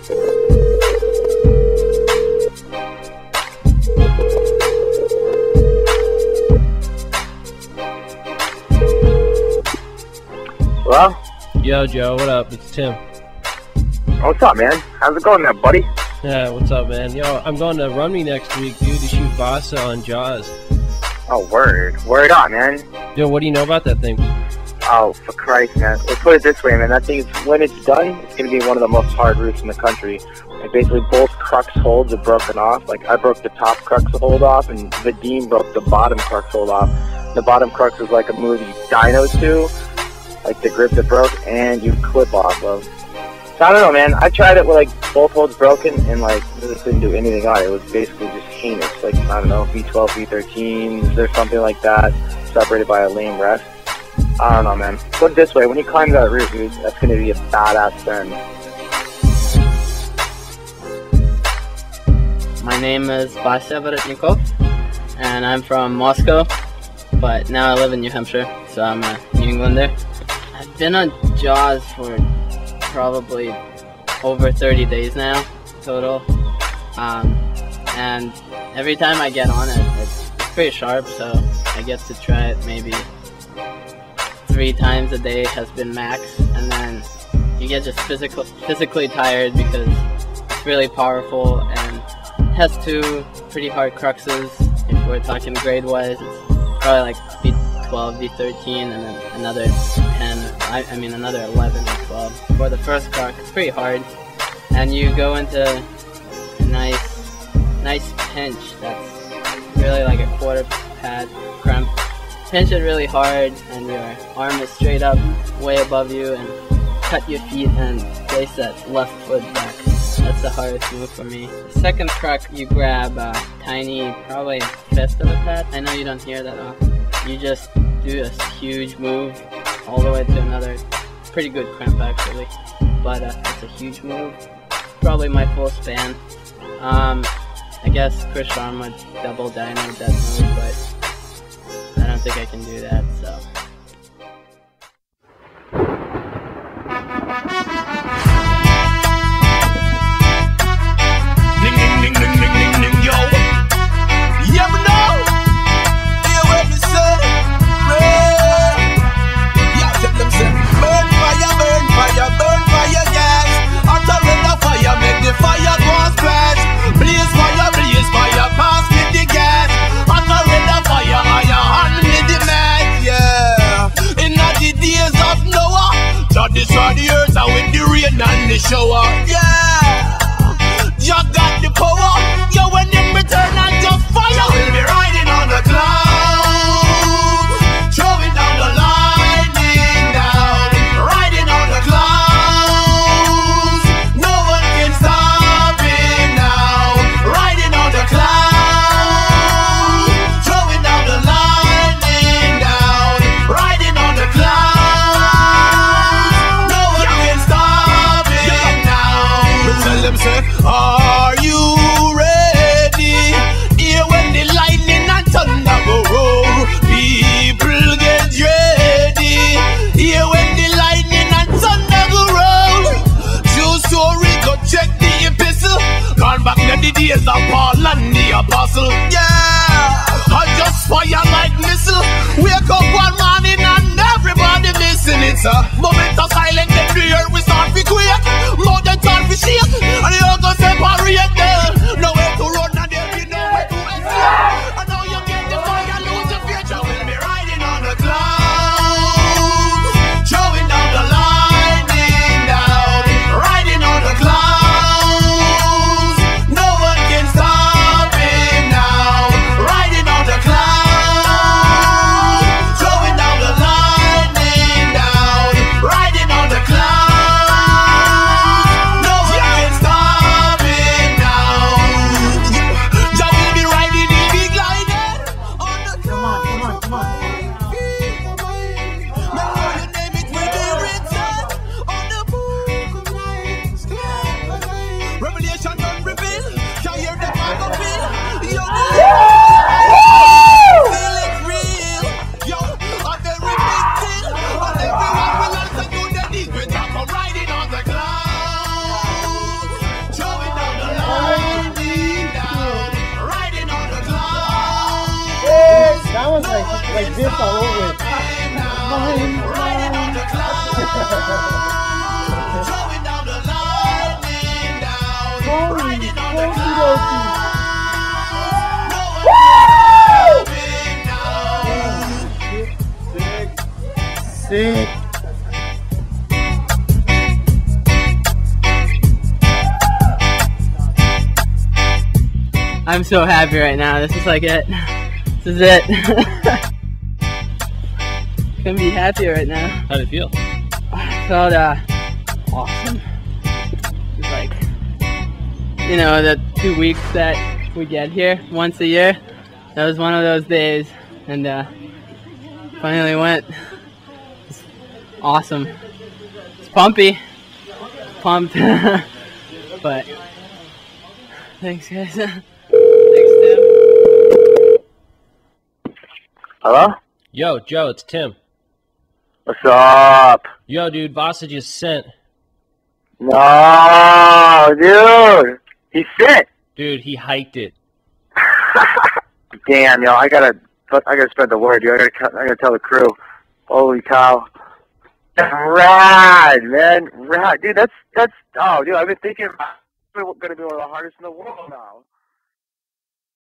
Hello? Yo, Joe, what up? It's Tim. What's up, man? How's it going there, buddy? Yeah, what's up, man? Yo, I'm going to Run Me next week, dude, to shoot Vasa on Jaws. Oh, word. Word up, man. Yo, what do you know about that thing? Oh, for Christ, man. Let's put it this way, man. That thing is, when it's done, it's going to be one of the most hard roofs in the country. Like, basically, both crux holds are broken off. Like, I broke the top crux hold off, and Vadim broke the bottom crux hold off. The bottom crux was like a movie Dino 2, like the grip that broke, and you clip off of. So I don't know, man. I tried it with like both holds broken, and like it just didn't do anything on it. It was basically just heinous. Like, I don't know, V12, V13s or something like that, separated by a lame rest. I don't know, man. Put it this way: when you climb that roof, dude, that's gonna be a badass bend. My name is Vasya Vorotnikov, and I'm from Moscow, but now I live in New Hampshire, so I'm a New Englander. I've been on Jaws for probably over 30 days now total, and every time I get on it, it's pretty sharp, so I get to try it maybe 3 times a day has been max, and then you get just physically tired because it's really powerful and it has 2 pretty hard cruxes. If we're talking grade wise, it's probably like V12, V13, and then another 10, I mean another 11 or 12. For the first crux, it's pretty hard, and you go into a nice pinch that's really like a quarter pad cramp. Pinch it really hard, and your arm is straight up, way above you, and cut your feet and place that left foot back. That's the hardest move for me. The second crux, you grab a tiny, probably a fifth of a pad. I know you don't hear that often. You just do a huge move all the way to another pretty good cramp actually, but it's a huge move. Probably my full span. I guess Chris Sharma would double dino that move, but I don't think I can do that, so. Ding ding ding ding ding ding ding yo. You ever know? Hear what me say? Yeah, tell them say, burn fire, burn fire, burn fire, gas. After the fire, make the fire go splash. Blaze fire, pass me the gas. After the fire, I hand me the match, yeah. In the days of Noah, God destroy the earth with the rain and the shower, yeah. You got the power, yo, when in return I just fire. We'll be riding on the clouds, throwing down the lightning down, riding on the clouds. No one can stop it now. Riding on the clouds, throwing down the lightning down, riding on the clouds. No one can stop it now. Tell them say, are you ready? Here when the lightning and thunder go roll, people get ready. Here when the lightning and thunder go roll, true story, go check the epistle. Gone back to the days of Paul and the apostle, yeah. I just fire like missile. Wake up one morning and everybody missing it, sir. Moment of silence, then the earth we start to quake. More than time we shake, and the earth go separate them. Nowhere to run and there be nowhere to escape. And now you get the fire, lose your future. We'll be riding on the clouds, throwing down the lightning down, riding on the clouds. No one can stop it now. Riding on the clouds, throwing down the lightning down, riding on the clouds. like this all over it. Sick. I'm so happy right now. This is like it. This is it. Couldn't be happier right now. How'd it feel? I felt awesome. It's like, you know, the 2 weeks that we get here once a year. That was one of those days, and finally went. It's awesome. It's pumpy. Pumped. But thanks, guys. Thanks, Tim. Hello? Yo, Joe, it's Tim. What's up? Yo, dude, Vasa just sent. No, dude. He's sick. Dude, he hiked it. Damn, yo, I gotta spread the word, dude. I gotta tell the crew. Holy cow. Rad, man. Rad. Dude, that's, oh, dude, I've been thinking about it's gonna be one of the hardest in the world now.